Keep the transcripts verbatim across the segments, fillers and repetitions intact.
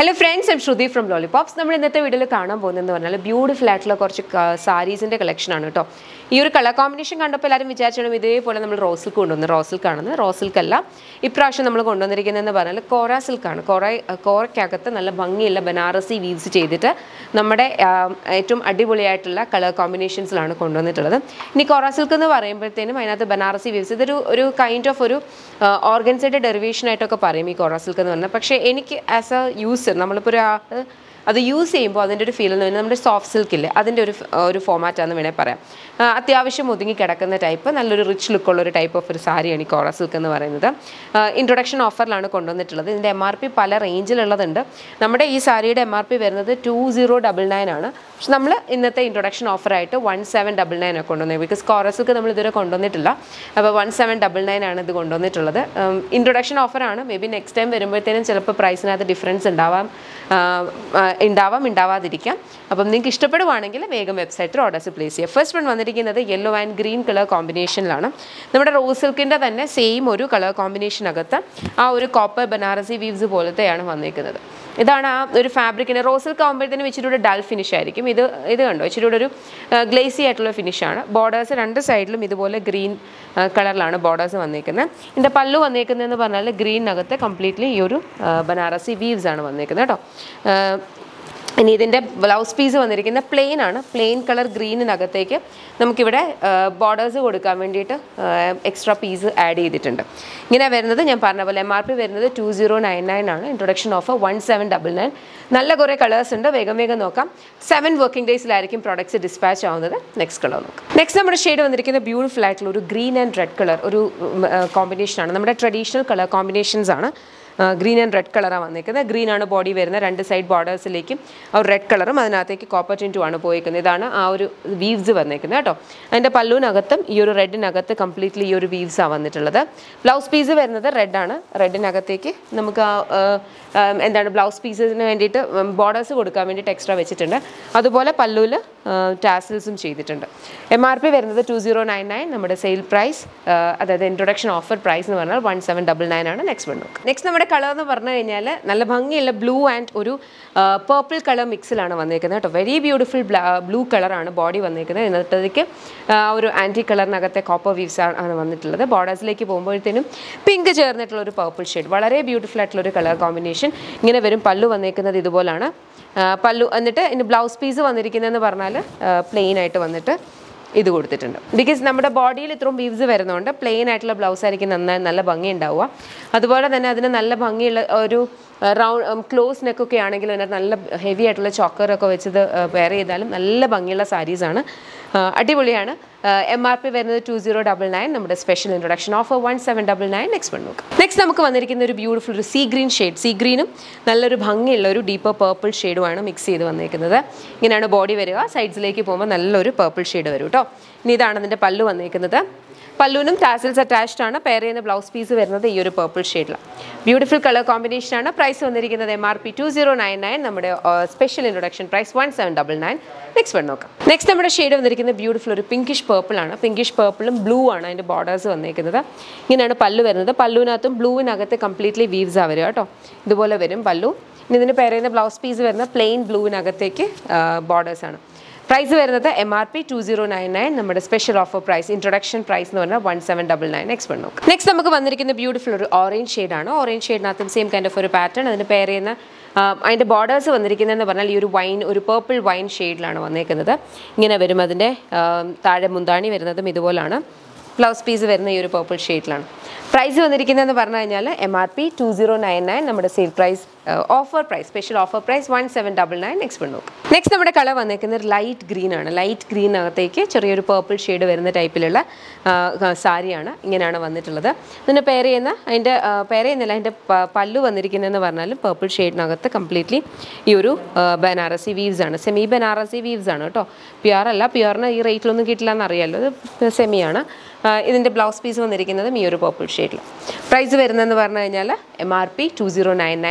Hello friends, I'm Shruti from Lollipops. നമ്മൾ ഇന്നത്തെ വീഡിയോയിൽ കാണാൻ പോകുന്നതെന്ന് പറഞ്ഞാൽ ബ്യൂട്ടിഫുൾ ആയിട്ടുള്ള കുറച്ച് സാരീസിൻ്റെ കളക്ഷനാണ് കേട്ടോ. ഈ ഒരു കളർ കോമ്പിനേഷൻ കണ്ടപ്പോൾ എല്ലാവരും വിചാരിച്ചാലും ഇതേപോലെ നമ്മൾ റോ സിൽക്ക് കൊണ്ടുവന്നു. റോ സിൽക്കാണ്, റോ സിൽക്കല്ല. ഇപ്രാവശ്യം നമ്മൾ കൊണ്ടുവന്നിരിക്കുന്നതെന്ന് പറഞ്ഞാൽ കോറ സിൽക്കാണ്. കോറ കോറയ്ക്കകത്ത് നല്ല ഭംഗിയുള്ള ബനാറസി വീവ്സ് ചെയ്തിട്ട് നമ്മുടെ ഏറ്റവും അടിപൊളിയായിട്ടുള്ള കളർ കോമ്പിനേഷൻസിലാണ് കൊണ്ടുവന്നിട്ടുള്ളത്. ഇനി കോറ സിൽക്ക് എന്ന് പറയുമ്പോഴത്തേനും അതിനകത്ത് ബനാറസി വീവ്സ് ഇതൊരു ഒരു കൈൻഡ് ഓഫ് ഒരു ഓർഗൻസൈഡ് ഡെറിവേഷൻ ആയിട്ടൊക്കെ പറയും ഈ കോറ സിൽക്ക് എന്ന് പറഞ്ഞാൽ. പക്ഷേ എനിക്ക് ആസ് എ യൂസർ നമ്മളിപ്പോൾ ഒരു അത് യൂസ് ചെയ്യുമ്പോൾ അതിൻ്റെ ഒരു ഫീൽ എന്ന് പറഞ്ഞാൽ നമ്മുടെ സോഫ്റ്റ് സിൽക്കില്ലേ അതിൻ്റെ ഒരു ഒരു ഫോമാറ്റാണെന്ന് വേണേൽ പറയാം. അത്യാവശ്യം ഒതുങ്ങി കിടക്കുന്ന ടൈപ്പ് നല്ലൊരു റിച്ച് ലുക്കുള്ള ഒരു ടൈപ്പ് ഓഫ് ഒരു സാരിയാണ് ഈ കോറ സിൽക്ക് എന്ന് പറയുന്നത്. ഇൻട്രൊഡക്ഷൻ ഓഫറിലാണ് കൊണ്ടുവന്നിട്ടുള്ളത്. ഇതിൻ്റെ എം ആർ പി പല റേഞ്ചിലുള്ളതുണ്ട്. നമ്മുടെ ഈ സാരിയുടെ എം ആർ പി വരുന്നത് ടു സീറോ ഡബിൾ നയൻ ആണ്. പക്ഷെ നമ്മൾ ഇന്നത്തെ ഇൻട്രൊഡക്ഷൻ ഓഫറായിട്ട് വൺ സെവൻ ഡബിൾ നയൻ ഒക്കെ കൊണ്ടുവന്നത്. ബിക്കോസ് കോറ സിൽക്ക് നമ്മൾ ഇതുവരെ കൊണ്ടുവന്നിട്ടില്ല. അപ്പോൾ വൺ സെവൻ ഡബിൾ നയൻ ആണ് ഇത് കൊണ്ടുവന്നിട്ടുള്ളത്. ഇൻട്രൊഡക്ഷൻ ഓഫറാണ്. മേ ബി നെക്സ്റ്റ് ടൈം വരുമ്പോഴത്തേനും ചിലപ്പോൾ പ്രൈസിനകത്ത് ഡിഫറൻസ് ഉണ്ടാവാം ഉണ്ടാവാം ഉണ്ടാവാതിരിക്കാം. അപ്പം നിങ്ങൾക്ക് ഇഷ്ടപ്പെടുവാണെങ്കിൽ വേഗം വെബ്സൈറ്റിൽ ഓർഡേഴ്സ് പ്ലേസ് ചെയ്യുക. ഫസ്റ്റ് വൺ വന്നിരിക്കുന്നത് യെല്ലോ ആൻഡ് ഗ്രീൻ കളർ കോമ്പിനേഷനിലാണ്. നമ്മുടെ റോസ് സിൽക്കിൻ്റെ തന്നെ സെയിം ഒരു കളർ കോമ്പിനേഷനകത്ത് ആ ഒരു കോപ്പർ ബനാറസി വീവ്സ് പോലത്തെയാണ് വന്നിരിക്കുന്നത്. ഇതാണ് ആ ഒരു ഫാബ്രിക്കിന്. റോസ് സിൽക്ക് ആകുമ്പോഴത്തേനും ഇച്ചിരി കൂടെ ഡൾ ഫിനിഷ് ആയിരിക്കും. ഇത് ഇത് കണ്ടോ ഇച്ചിരി കൂടെ ഒരു ഗ്ലേസി ആയിട്ടുള്ള ഫിനിഷാണ്. ബോർഡേഴ്സ് രണ്ട് സൈഡിലും ഇതുപോലെ ഗ്രീൻ കളറിലാണ് ബോർഡേഴ്സ് വന്നിരിക്കുന്നത്. ഇതിൻ്റെ പല്ലു വന്നിരിക്കുന്നതെന്ന് പറഞ്ഞാൽ ഗ്രീനകത്ത് കംപ്ലീറ്റ്ലി ഈ ഒരു ബനാറസി വീവ്സ് ആണ് വന്നിരിക്കുന്നത് കേട്ടോ. ഇനി ഇതിൻ്റെ ബ്ലൗസ് പീസ് വന്നിരിക്കുന്ന പ്ലെയിൻ ആണ്. പ്ലെയിൻ കളർ ഗ്രീനിനകത്തേക്ക് നമുക്കിവിടെ ബോർഡേഴ്സ് കൊടുക്കാൻ വേണ്ടിയിട്ട് എക്സ്ട്രാ പീസ് ആഡ് ചെയ്തിട്ടുണ്ട്. ഇങ്ങനെ വരുന്നത് ഞാൻ പറഞ്ഞ പോലെ എം ആർ പി വരുന്നത് ടു സീറോ നയൻ നയൻ ആണ്. Introduction offer one seven double nine. നല്ല കുറേ കളേഴ്സ് ഉണ്ട്. വേഗം വേഗം നോക്കാം. സെവൻ വർക്കിംഗ് ഡേയ്സിലായിരിക്കും പ്രോഡക്ട്സ് ഡിസ്പാച്ച് ആവുന്നത്. നെക്സ്റ്റ് കളർ നോക്കാം. നെക്സ്റ്റ് നമ്മുടെ ഷെയ്ഡ് വന്നിരിക്കുന്ന ബ്യൂട്ടിഫുൾ ആയിട്ടുള്ള ഒരു ഗ്രീൻ ആൻഡ് റെഡ് കളർ ഒരു കോമ്പിനേഷനാണ്. നമ്മുടെ ട്രഡീഷണൽ കളർ കോമ്പിനേഷൻസ് ആണ്. ഗ്രീൻ ആൻഡ് റെഡ് കളറാണ് വന്നിരിക്കുന്നത്. ഗ്രീൻ ആണ് ബോഡി വരുന്നത്. രണ്ട് സൈഡ് ബോർഡേഴ്സിലേക്കും ആ ഒരു റെഡ് കളറും അതിനകത്തേക്ക് കോപ്പർ ടിൻറ്റും ആണ് പോയിരിക്കുന്നത്. ഇതാണ് ആ ഒരു വീവ്സ് വന്നിരിക്കുന്നത് കേട്ടോ. അതിൻ്റെ പല്ലുവിനകത്തും ഈ ഒരു റെഡിനകത്ത് കംപ്ലീറ്റ്ലി ഈ ഒരു വീവ്സാണ് വന്നിട്ടുള്ളത്. ബ്ലൗസ് പീസ് വരുന്നത് റെഡാണ്. റെഡിനകത്തേക്ക് നമുക്ക് എന്താണ് ബ്ലൗസ് പീസസിന് വേണ്ടിയിട്ട് ബോർഡേഴ്സ് കൊടുക്കാൻ വേണ്ടിയിട്ട് എക്സ്ട്രാ വെച്ചിട്ടുണ്ട്. അതുപോലെ പല്ലുവിൽ ടാസിൽസും ചെയ്തിട്ടുണ്ട്. എം ആർ പി വരുന്നത് ടു സീറോ നയൻ നയൻ. നമ്മുടെ സെയിൽ പ്രൈസ് അതായത് ഇൻട്രൊഡക്ഷൻ ഓഫർ പ്രൈസ് എന്ന് പറഞ്ഞാൽ വൺ സെവൻ ഡബിൾ നയൻ ആണ്. നെക്സ്റ്റ് വൺ നോക്കാം. നെക്സ്റ്റ് നമ്മുടെ കളർ എന്ന് പറഞ്ഞു കഴിഞ്ഞാൽ നല്ല ഭംഗിയുള്ള ബ്ലൂ ആൻഡ് ഒരു പേർപ്പിൾ കളർ മിക്സിലാണ് വന്നിരിക്കുന്നത് കേട്ടോ. വെരി ബ്യൂട്ടിഫുൾ ബ്ലൂ കളറാണ് ബോഡി വന്നിരിക്കുന്നത്. ഇന്നത്തേക്ക് ഒരു ആൻറ്റി കളറിനകത്തെ കോപ്പർ വീവ്സ് ആണ് വന്നിട്ടുള്ളത്. ബോർഡേഴ്സിലേക്ക് പോകുമ്പോഴത്തേനും പിങ്ക് ചേർന്നിട്ടുള്ള ഒരു പേർപ്പിൾ ഷെയ്ഡ്. വളരെ ബ്യൂട്ടിഫുൾ ആയിട്ടുള്ള ഒരു കളർ കോമ്പിനേഷൻ. ഇങ്ങനെ വരും. പല്ലു വന്നിരിക്കുന്നത് ഇതുപോലാണ്. പല്ലു എന്നിട്ട് ഇനി ബ്ലൗസ് പീസ് വന്നിരിക്കുന്നതെന്ന് പറഞ്ഞാൽ പ്ലെയിൻ ആയിട്ട് വന്നിട്ട് ഇത് കൊടുത്തിട്ടുണ്ട്. ബിക്കോസ് നമ്മുടെ ബോഡിയിൽ ഇത്രയും വീവ്സ് വരുന്നതുകൊണ്ട് പ്ലെയിൻ ആയിട്ടുള്ള ബ്ലൗസ് ആയിരിക്കും നന്നായി നല്ല ഭംഗി ഉണ്ടാവുക. അതുപോലെ തന്നെ അതിന് നല്ല ഭംഗിയുള്ള ഒരു റൗണ്ട് ക്ലോസ് നെക്കൊക്കെ ആണെങ്കിലും അതിനകത്ത് നല്ല ഹെവി ആയിട്ടുള്ള ചോക്കറൊക്കെ വെച്ചത് വെയർ ചെയ്താലും നല്ല ഭംഗിയുള്ള സാരീസാണ്. അടിപൊളിയാണ്. എം ആർ പി വരുന്നത് ടു സീറോ ഡബിൾ നയൻ. നമ്മുടെ special introduction offer one seven double nine. Next one നോക്കാം. നെക്സ്റ്റ് നമുക്ക് വന്നിരിക്കുന്ന ഒരു ബ്യൂട്ടിഫുൾ ഒരു സീ ഗ്രീൻ ഷെയ്ഡ്. സീ ഗ്രീനും നല്ലൊരു ഭംഗിയുള്ള ഒരു ഡീപ്പർ പേർപ്പിൾ ഷെയ്ഡുമാണ് മിക്സ് ചെയ്ത് വന്നിരിക്കുന്നത്. ഇങ്ങനെയാണ് ബോഡി വരിക. സൈഡ്സിലേക്ക് പോകുമ്പോൾ നല്ലൊരു പേർപ്പിൾ ഷെയ്ഡ് വരും കേട്ടോ. ഇനി ഇതാണ് അതിൻ്റെ പല്ലു വന്നിരിക്കുന്നത്. പല്ലുവിനും ടാസിൽസ് അറ്റാച്ച്ഡ് ആണ്. പെയർ ചെയ്യുന്ന ബ്ലൗസ് പീസ് വരുന്നത് ഈ ഒരു പേർപ്പിൾ ഷെയ്ഡിലാണ്. ബ്യൂട്ടിഫുൾ കളർ കോമ്പിനേഷനാണ്. പ്രൈസ് വന്നിരിക്കുന്നത് M R P two zero nine nine. നമ്മുടെ special introduction price one seven double nine. Next one നോക്കാം. നെക്സ്റ്റ് നമ്മുടെ ഷെയ്ഡ് വന്നിരിക്കുന്നത് ബ്യൂട്ടിഫുൾ ഒരു പിങ്കിഷ് പേർപ്പിൾ ആണ്. പിങ്കിഷ് പേർപ്പിളും ബ്ലൂ ആണ് അതിൻ്റെ ബോർഡേഴ്സ് വന്നിരിക്കുന്നത്. ഇങ്ങനെയാണ് പല്ലു വരുന്നത്. പല്ലുവിനകത്തും ബ്ലൂവിനകത്ത് കംപ്ലീറ്റ്ലി വീവ്സാണ് വരിക കേട്ടോ. ഇതുപോലെ വരും പല്ലു. ഇനി ഇതിന് പെയർ ചെയ്യുന്ന ബ്ലൗസ് പീസ് വരുന്ന പ്ലെയിൻ ബ്ലൂവിനകത്തേക്ക് ബോർഡേഴ്സാണ്. പ്രൈസ് വരുന്നത് M R P two zero nine nine. നമ്മുടെ special offer price introduction price എന്ന് പറഞ്ഞാൽ one seven double nine. Next one നോക്കാം. നെക്സ്റ്റ് നമുക്ക് വന്നിരിക്കുന്ന ബ്യൂട്ടിഫുൾ ഒരു ഓറഞ്ച് ഷെയ്ഡാണ്. ഓറഞ്ച് ഷെയ്ഡിനകത്തും സെയിം കൈൻഡ് ഓഫ് ഒരു പാറ്റേൺ. അതിന് പെയർ ചെയ്യുന്ന അതിൻ്റെ ബോർഡേഴ്സ് വന്നിരിക്കുന്നതെന്ന് പറഞ്ഞാൽ ഈ ഒരു വൈൻ ഒരു പേർപ്പിൾ വൈൻ ഷെയ്ഡിലാണ് വന്നിരിക്കുന്നത്. ഇങ്ങനെ വരും. അതിൻ്റെ താഴെ മുന്താണി വരുന്നതും ഇതുപോലാണ്. ബ്ലൗസ് പീസ് വരുന്ന ഈ ഒരു പേർപ്പിൾ ഷെയ്ഡിലാണ്. പ്രൈസ് വന്നിരിക്കുന്നതെന്ന് പറഞ്ഞു കഴിഞ്ഞാൽ M R P two zero nine nine. നമ്മുടെ sale price offer price special offer price one seven double nine. Next one നോക്കാം. നെക്സ്റ്റ് നമ്മുടെ കളർ വന്നിരിക്കുന്നത് ലൈറ്റ് ഗ്രീൻ ആണ്. ലൈറ്റ് ഗ്രീനകത്തേക്ക് ചെറിയൊരു പേർപ്പിൾ ഷെയ്ഡ് വരുന്ന ടൈപ്പിലുള്ള സാരിയാണ്. ഇങ്ങനെയാണ് വന്നിട്ടുള്ളത്. ഇതിന് പെയർ ചെയ്യുന്ന അതിൻ്റെ പെയർ ചെയ്യുന്നില്ല അതിൻ്റെ പല്ലു വന്നിരിക്കുന്നതെന്ന് പറഞ്ഞാലും പേർപ്പിൾ ഷെയ്ഡിനകത്ത് കംപ്ലീറ്റ്ലി ഈ ഒരു ബനാറസി വീവ്സ് ആണ്. സെമി ബനാറസി വീവ്സ് ആണ് കേട്ടോ. പ്യുവർ അല്ല. പ്യുവറിന് ഈ റേറ്റിലൊന്നും കിട്ടില്ല എന്നറിയാമല്ലോ. ഇത് സെമിയാണ്. ഇതിൻ്റെ ബ്ലൗസ് പീസ് വന്നിരിക്കുന്നതും ഈ ഒരു പേർപ്പിൾ ഷെയ്ഡിൽ. പ്രൈസ് വരുന്നതെന്ന് പറഞ്ഞു കഴിഞ്ഞാൽ M R P two zero nine nine. നമ്മുടെ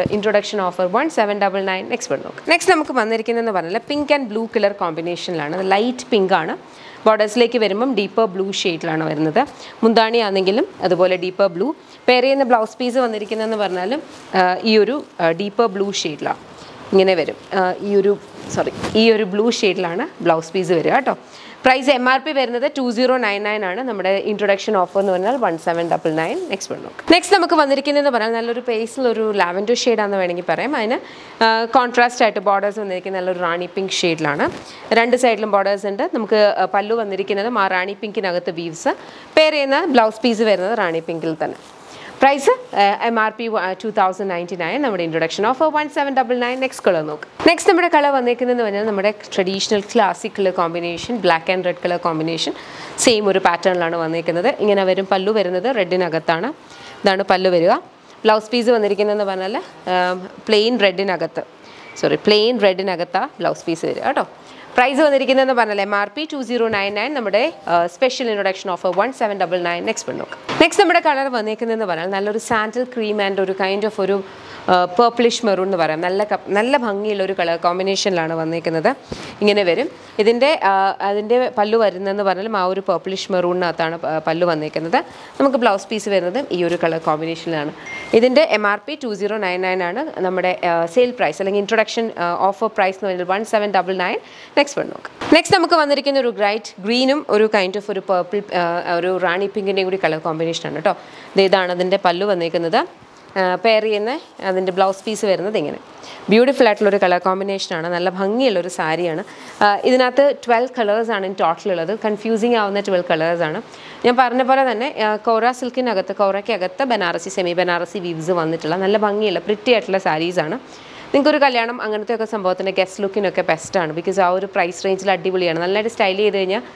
introduction offer one seven double nine next നോക്കാം. നെക്സ്റ്റ് നമുക്ക് വന്നിരിക്കുന്നതെന്ന് പറഞ്ഞാൽ പിങ്ക് ആൻഡ് ബ്ലൂ കളർ കോമ്പിനേഷനിലാണ്. ലൈറ്റ് പിങ്ക് ആണ്. ബോർഡേഴ്സിലേക്ക് വരുമ്പം ഡീപ്പർ ബ്ലൂ ഷെയ്ഡിലാണ് വരുന്നത്. മുന്താണി ആണെങ്കിലും അതുപോലെ ഡീപ്പർ ബ്ലൂ. പെയർ ചെയ്യുന്ന ബ്ലൗസ് പീസ് വന്നിരിക്കുന്നതെന്ന് പറഞ്ഞാലും ഈ ഒരു ഡീപ്പർ ബ്ലൂ ഷെയ്ഡിലാണ് ഇങ്ങനെ വരും. ഈ ഒരു സോറി ഈ ഒരു ബ്ലൂ ഷെയ്ഡിലാണ് ബ്ലൗസ് പീസ് വരിക കേട്ടോ. പ്രൈസ് എം ആർ പി വരുന്നത് ടു സീറോ നയൻ നയൻ ആണ്. നമ്മുടെ ഇൻട്രൊഡക്ഷൻ ഓഫർ എന്ന് പറഞ്ഞാൽ one seven double nine next one നോക്കാം. നെക്സ്റ്റ് നമുക്ക് വന്നിരിക്കുന്നതെന്ന് പറഞ്ഞാൽ നല്ലൊരു പേസിൽ ഒരു ലാവൻഡർ ഷെയ്ഡാണെന്ന് വേണമെങ്കിൽ പറയാം. അതിന് കോൺട്രാസ്റ്റ് ആയിട്ട് ബോർഡേഴ്സ് വന്നിരിക്കുന്നത് നല്ലൊരു റാണി പിങ്ക് ഷെയ്ഡിലാണ്. രണ്ട് സൈഡിലും ബോർഡേഴ്സ് ഉണ്ട്. നമുക്ക് പല്ലു വന്നിരിക്കുന്നത് ആ റാണി പിങ്കിനകത്ത് വീവ്സ്. പെയർ ചെയ്യുന്ന ബ്ലൗസ് പീസ് വരുന്നത് റാണി പിങ്കിൽ തന്നെ. Price M R P two thousand ninety nine. നമ്മുടെ introduction offer one seven double nine next colour നോക്കാം. നെക്സ്റ്റ് നമ്മുടെ കളർ വന്നിരിക്കുന്നതെന്ന് പറഞ്ഞാൽ നമ്മുടെ traditional classic colour combination black and red colour combination same ഒരു പാറ്റേണിലാണ് വന്നിരിക്കുന്നത്. ഇങ്ങനെ വരും. പല്ലു വരുന്നത് റെഡിനകത്താണ്. ഇതാണ് പല്ലു വരിക. ബ്ലൗസ് പീസ് വന്നിരിക്കുന്നതെന്ന് പറഞ്ഞാൽ പ്ലെയിൻ റെഡിനകത്ത് സോറി പ്ലെയിൻ റെഡിനകത്താണ് ബ്ലൗസ് പീസ് വരിക കേട്ടോ. പ്രൈസ് വന്നിരിക്കുന്നതെന്ന് പറഞ്ഞാൽ M R P two zero nine nine. നമ്മുടെ special introduction offer one seven double nine next one നോക്കാം. നെക്സ്റ്റ് നമ്മുടെ കളർ വന്നിരിക്കുന്നതെന്ന് പറഞ്ഞാൽ നല്ലൊരു സാൻഡൽ ക്രീം ആൻഡ് ഒരു കൈൻഡ് ഓഫ് ഒരു പേർപ്പിളിഷ് മെറൂൺ എന്ന് പറയാം. നല്ല നല്ല ഭംഗിയുള്ള ഒരു കളർ കോമ്പിനേഷനിലാണ് വന്നിരിക്കുന്നത്. ഇങ്ങനെ വരും. ഇതിൻ്റെ അതിൻ്റെ പല്ലു വരുന്നതെന്ന് പറഞ്ഞാലും ആ ഒരു പേർപ്പിളിഷ് മെറൂണിനകത്താണ് പല്ലു വന്നിരിക്കുന്നത്. നമുക്ക് ബ്ലൗസ് പീസ് വരുന്നത് ഈ ഒരു കളർ കോമ്പിനേഷനിലാണ്. ഇതിൻ്റെ M R P two zero nine nine ആണ്. നമ്മുടെ സെയിൽ പ്രൈസ് അല്ലെങ്കിൽ ഇൻട്രൊഡക്ഷൻ ഓഫർ പ്രൈസ് എന്ന് പറഞ്ഞാൽ one seven double nine next one നോക്കാം. നെക്സ്റ്റ് നമുക്ക് വന്നിരിക്കുന്ന ഒരു ബ്രൈറ്റ് ഗ്രീനും ഒരു കൈൻഡ് ഓഫ് ഒരു പേർപ്പിൾ ഒരു റാണി പിങ്കിൻ്റെയും കൂടി കളർ കോമ്പിനേഷനാണ് കേട്ടോ. ഇതാണ് അതിൻ്റെ പല്ലു വന്നിരിക്കുന്നത്. പെയർ ചെയ്യുന്ന അതിൻ്റെ ബ്ലൗസ് പീസ് വരുന്നത് ഇങ്ങനെ ബ്യൂട്ടിഫുൾ ആയിട്ടുള്ളൊരു കളർ കോമ്പിനേഷനാണ്. നല്ല ഭംഗിയുള്ളൊരു സാരിയാണ്. ഇതിനകത്ത് ട്വൽവ് കളേഴ്സാണ് ഇൻ ടോട്ടൽ ഉള്ളത്. കൺഫ്യൂസിങ് ആവുന്ന ട്വൽവ് കളേഴ്സാണ്. ഞാൻ പറഞ്ഞ പോലെ തന്നെ കോറ സിൽക്കിനകത്ത് കോറയ്ക്കകത്ത് ബനാറസി സെമി ബനാറസി വീവ്സ് വന്നിട്ടുള്ള നല്ല ഭംഗിയുള്ള പ്രിറ്റി ആയിട്ടുള്ള സാരീസാണ്. നിങ്ങൾക്കൊരു കല്യാണം അങ്ങനത്തെ ഒക്കെ സംഭവത്തിൻ്റെ ഗസ്റ്റ് ലുക്കിനൊക്കെ ബെസ്റ്റാണ്. ബിക്കോസ് ആ ഒരു പ്രൈസ് റേഞ്ചിൽ അടിപൊളിയാണ്. നല്ലതായിട്ട് സ്റ്റൈൽ ചെയ്ത് കഴിഞ്ഞാൽ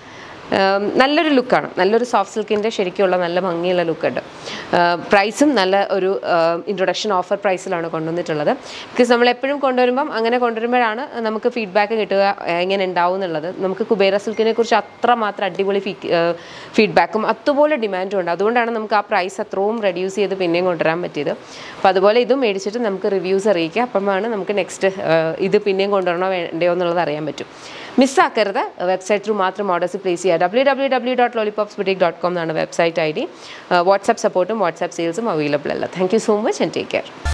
നല്ലൊരു ലുക്കാണ്. നല്ലൊരു സോഫ്റ്റ് സിൽക്കിൻ്റെ ശരിക്കുള്ള നല്ല ഭംഗിയുള്ള ലുക്കുണ്ട്. പ്രൈസും നല്ല ഒരു ഇൻട്രൊഡക്ഷൻ ഓഫർ പ്രൈസിലാണ് കൊണ്ടുവന്നിട്ടുള്ളത്. ബിക്കോസ് നമ്മൾ എപ്പോഴും കൊണ്ടുവരുമ്പം അങ്ങനെ കൊണ്ടുവരുമ്പോഴാണ് നമുക്ക് ഫീഡ്ബാക്ക് കിട്ടുക എങ്ങനെ ഉണ്ടാവും എന്നുള്ളത്. നമുക്ക് കുബേര സിൽക്കിനെ കുറിച്ച് അത്രമാത്രം അടിപൊളി ഫീ ഫീഡ്ബാക്കും അതുപോലെ ഡിമാൻഡും ഉണ്ട്. അതുകൊണ്ടാണ് നമുക്ക് ആ പ്രൈസ് അത്രയും റെഡ്യൂസ് ചെയ്ത് പിന്നെയും കൊണ്ടുവരാൻ പറ്റിയത്. അപ്പോൾ അതുപോലെ ഇതും മേടിച്ചിട്ട് നമുക്ക് റിവ്യൂസ് അറിയിക്കുക. അപ്പമാണ് നമുക്ക് നെക്സ്റ്റ് ഇത് പിന്നെയും കൊണ്ടുവരണോ വേണ്ടയോ എന്നുള്ളത് അറിയാൻ പറ്റും. മിസ്സാക്കരുത്. വെബ്സൈറ്റ് ത്രൂ മാത്രം ഓർഡേഴ്സ് പ്ലേസ് ചെയ്യുക. W W W dot lollipops boutique dot com എന്നാണ് വെബ്സൈറ്റ് ഐ ഡി. വാട്സാപ്പ് സപ്പോർട്ടും വാട്സാപ്പ് സെയിൽസും അവൈലബിൾ അല്ല. Thank you so much and take care.